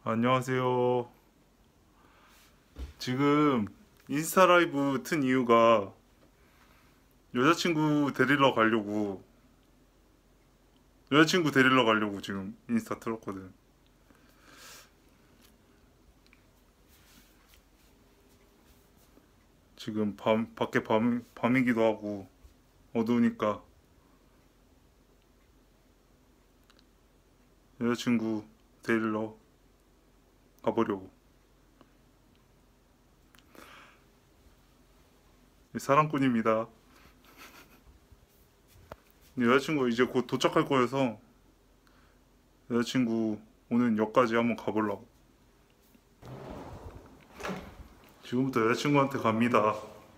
안녕하세요. 지금 인스타 라이브 튼 이유가 여자친구 데리러 가려고 지금 인스타 틀었거든. 지금 밖에 밤이기도 하고 어두우니까 여자친구 데리러 가보려고. 사랑꾼입니다. 여자친구 이제 곧 도착할 거여서 여자친구 오는 역까지 한번 가보려고. 지금부터 여자친구한테 갑니다.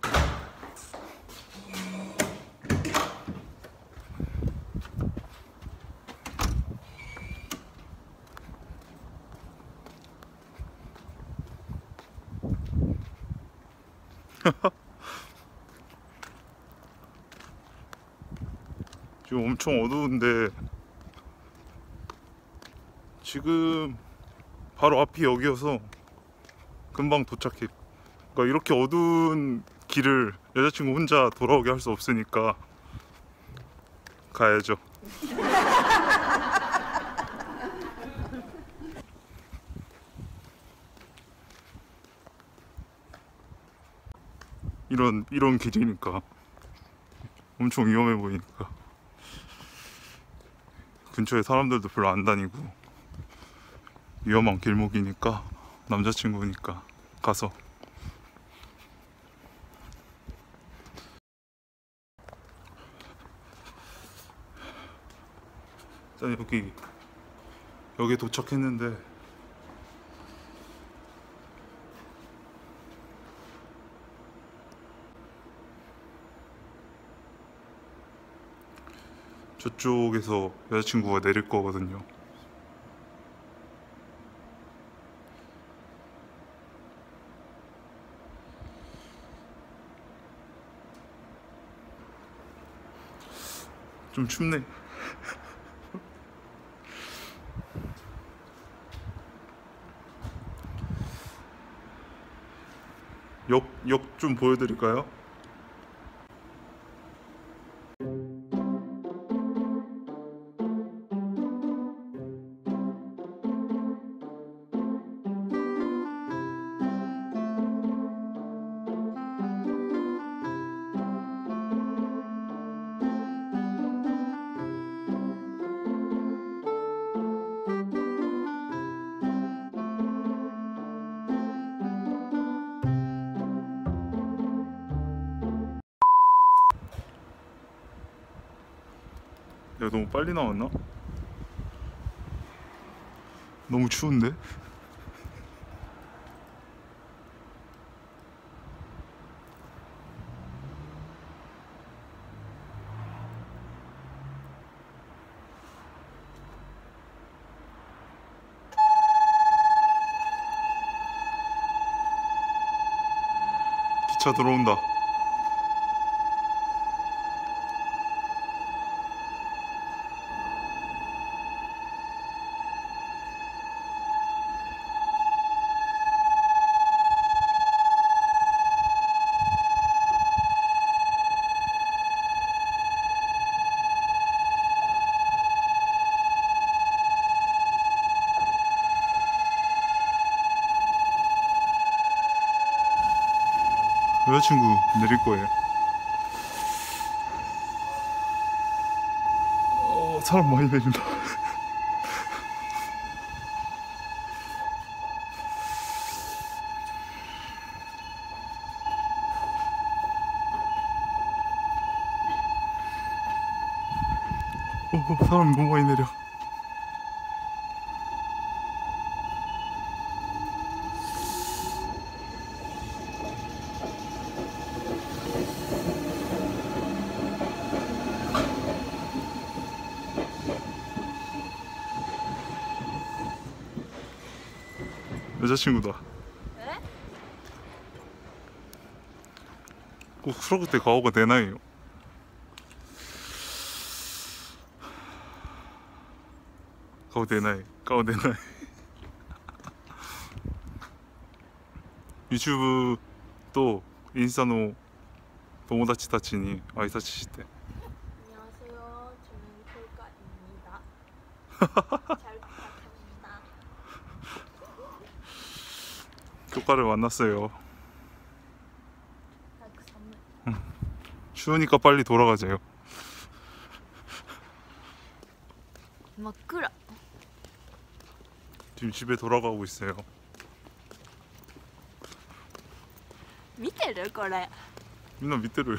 지금 엄청 어두운데 지금 바로 앞이 여기여서 금방 도착해. 그러니까 이렇게 어두운 길을 여자친구 혼자 돌아오게 할 수 없으니까 가야죠. 이런 길이니까 엄청 위험해 보이니까 근처에 사람들도 별로 안 다니고 위험한 길목이니까 남자친구니까 가서. 일단 여기 도착했는데 저쪽에서 여자친구가 내릴 거거든요. 좀 춥네. 역 좀 보여드릴까요? 내가 너무 빨리 나왔나? 너무 추운데? 기차 들어온다. 여자친구 내릴 거예요. 사람 많이 내린다. 사람 너무 많이 내려. 여자친구다. 네? 꼭 프로그 때 가오가 되나요? 가오 되나요? 가오 되나요? YouTube とインスタの友達たちに挨拶して。 안녕하세요. 저는 콜가입니다. 잘 부탁합니다. 교과를 만났어요. 아, 그 선물. 추우니까 빨리 돌아가자요. 真っ暗. 지금 집에 돌아가고 있어요. 見てるこれ 민나 밑대로요.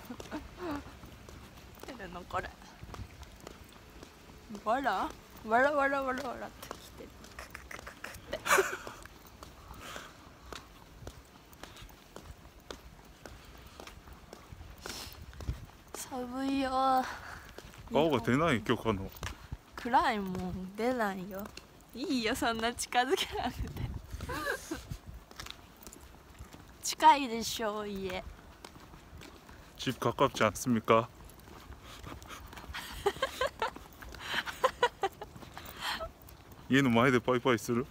見てるのこれわらわらわらわらわらってきてるクククククって寒いよ 가오가 되나요, 교과노? 暗いもん出ないよいいよそんな近づけなくて近いでしょ家 집 가깝지 않습니까? 얘는 많이들 빠이빠이 쓰る?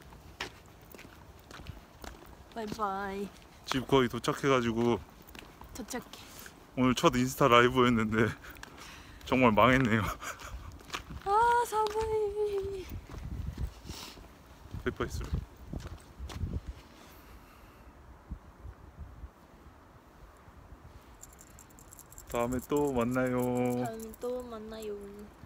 バイバイ 집 거의 도착해가지고 到着 오늘 첫 인스타 라이브였는데 정말 망했네요. あー寒い 빠이빠이 쓰る. 다음에 또 만나요. 다음에 또 만나요